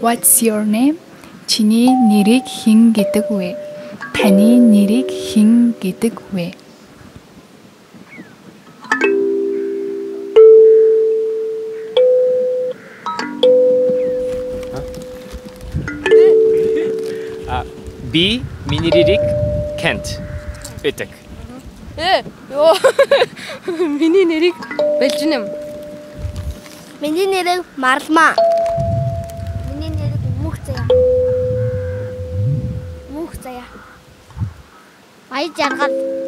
What's your name? Чиний нэрийг хэн гэдэг вэ? Таны нэрийг хэн гэдэг вэ? B. миний нэрийг Kent гэдэг. Ёо. Миний нэрийг Бэлжнэм. Миний нэрийг Марлмаа. Миний нэрийг Мөх заяа. Ая жаргал.